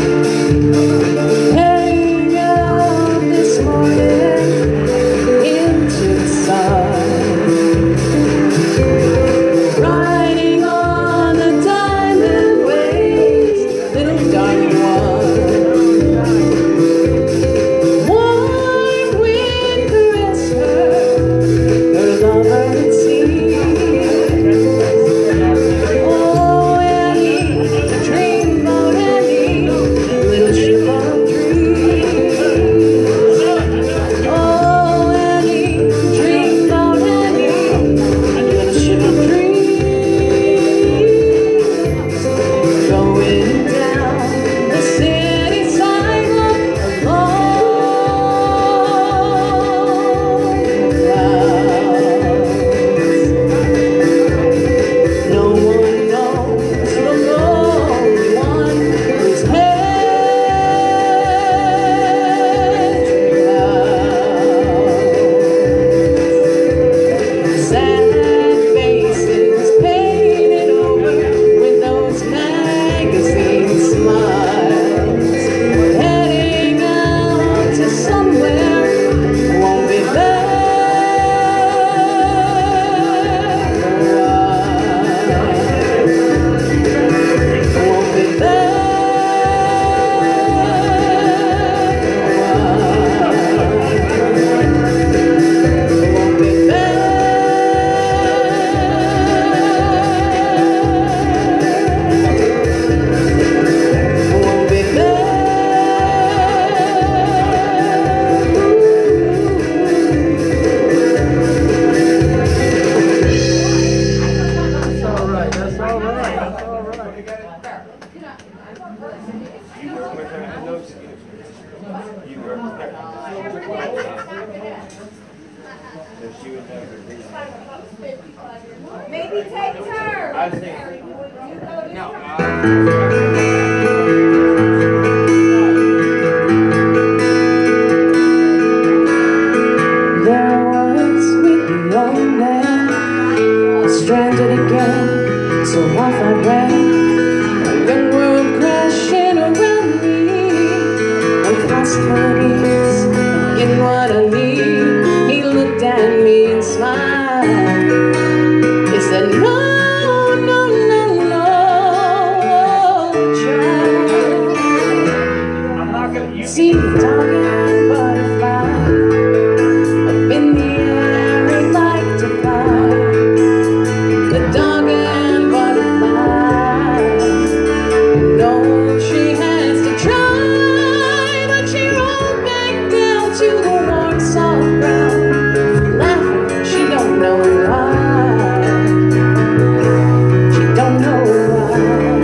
Maybe take turns. I think. No. There was with the old man, stranded again, so off I ran. The world crashing around me, I'm fast forward, getting what I need. He looked at me and smiled. He said, no, no, no, no, child. I'm not gonna use See the dog and butterfly up in the air, I'd like to fly. The dog and butterfly, no, she has to try, but she rolled back down to the warm soft ground, laughing, she don't know why. She don't know why.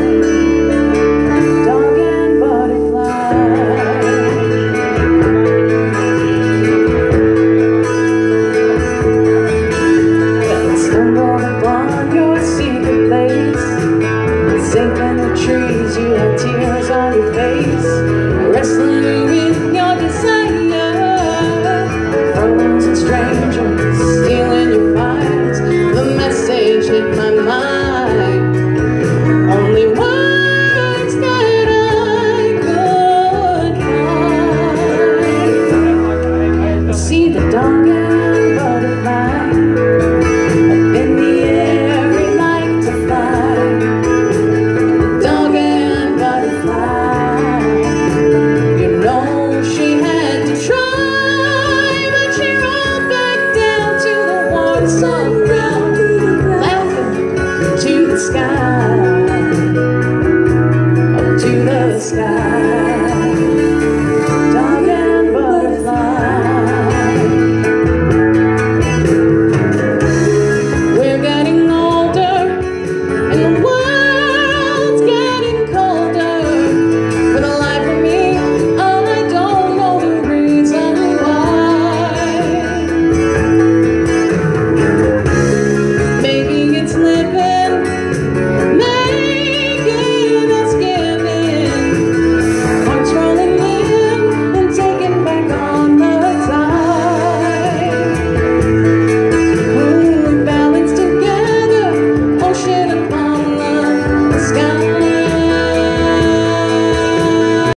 Dog and butterfly. Stumbled upon your secret place, safe in the trees, you had tears on your face, wrestling with your desire, frozen strangers stealing your vibes. The message hit my mind, only words that I could find. See the dog and butterfly up in the air, we like to fly. The dog and butterfly, you know she had to try, but she rolled back down to the warm soft ground, laughing to the sky, up to the sky.